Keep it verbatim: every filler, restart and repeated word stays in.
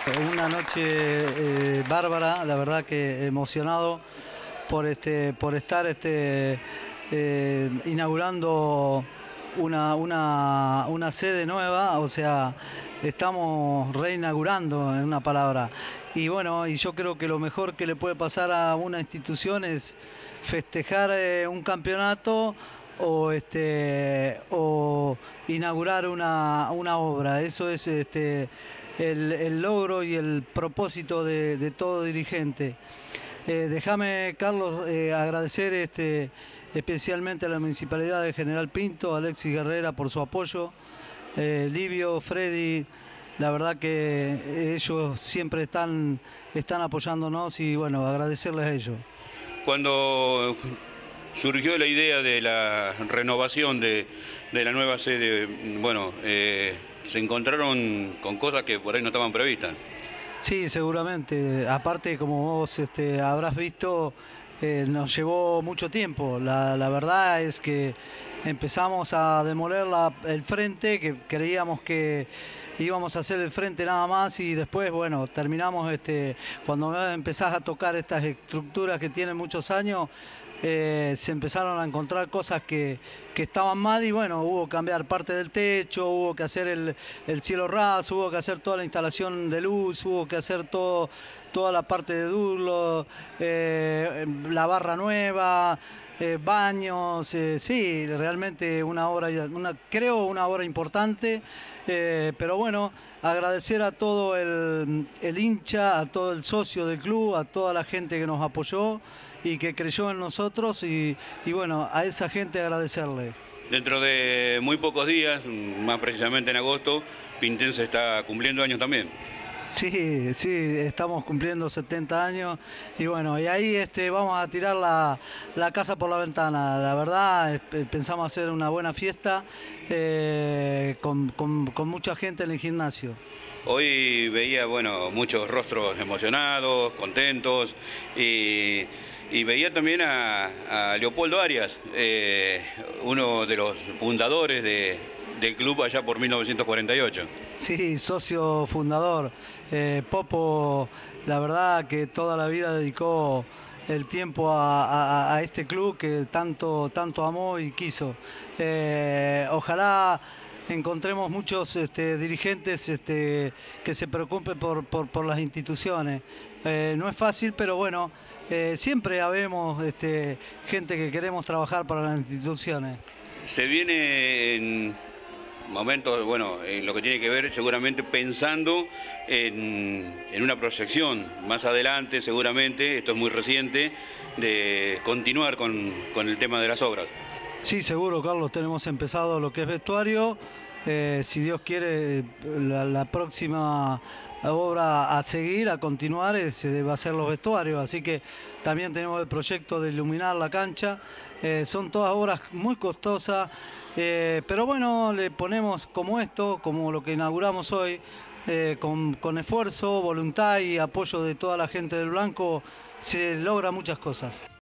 Una noche eh, bárbara, la verdad que emocionado por, este, por estar este, eh, inaugurando una, una, una sede nueva, o sea, estamos reinaugurando en una palabra. Y bueno, y yo creo que lo mejor que le puede pasar a una institución es festejar eh, un campeonato o este o inaugurar una, una obra. Eso es este el, el logro y el propósito de, de todo dirigente. Eh, déjame, Carlos, eh, agradecer este, especialmente a la Municipalidad de General Pinto, a Alexis Guerrera por su apoyo, eh, Livio, Freddy, la verdad que ellos siempre están, están apoyándonos y bueno, agradecerles a ellos. Cuando surgió la idea de la renovación de, de la nueva sede, bueno, eh, se encontraron con cosas que por ahí no estaban previstas. Sí, seguramente. Aparte, como vos este, habrás visto, eh, nos llevó mucho tiempo. La, la verdad es que empezamos a demoler la, el frente, que creíamos que íbamos a hacer el frente nada más y después, bueno, terminamos, este, cuando empezás a tocar estas estructuras que tienen muchos años, eh, se empezaron a encontrar cosas que, que estaban mal y bueno, hubo que cambiar parte del techo, hubo que hacer el, el cielo raso, hubo que hacer toda la instalación de luz, hubo que hacer todo, toda la parte de durlo, eh, la barra nueva, eh, baños, eh, sí, realmente una obra, una, creo una obra importante, eh, pero bueno, agradecer a todo el, el hincha, a todo el socio del club, a toda la gente que nos apoyó y que creyó en nosotros y, y bueno, a esa gente agradecerle. Dentro de muy pocos días, más precisamente en agosto, Pintense está cumpliendo años también. Sí, sí, estamos cumpliendo setenta años y bueno, y ahí este, vamos a tirar la, la casa por la ventana. La verdad, eh, pensamos hacer una buena fiesta eh, con, con, con mucha gente en el gimnasio. Hoy veía, bueno, muchos rostros emocionados, contentos y, y veía también a, a Leopoldo Arias, eh, uno de los fundadores de, del club allá por mil novecientos cuarenta y ocho. Sí, socio fundador. Eh, Popo, la verdad que toda la vida dedicó el tiempo a, a, a este club que tanto, tanto amó y quiso. Eh, ojalá encontremos muchos este, dirigentes este, que se preocupen por, por, por las instituciones. Eh, no es fácil, pero bueno, eh, siempre habemos este, gente que queremos trabajar para las instituciones. Se viene en momentos, bueno, en lo que tiene que ver seguramente pensando en, en una proyección más adelante, seguramente, esto es muy reciente, de continuar con, con el tema de las obras. Sí, seguro, Carlos, tenemos empezado lo que es vestuario. Eh, si Dios quiere, la, la próxima obra a seguir, a continuar, es, va a ser los vestuarios. Así que también tenemos el proyecto de iluminar la cancha. Eh, son todas obras muy costosas, eh, pero bueno, le ponemos como esto, como lo que inauguramos hoy, eh, con, con esfuerzo, voluntad y apoyo de toda la gente del Blanco, se logra muchas cosas.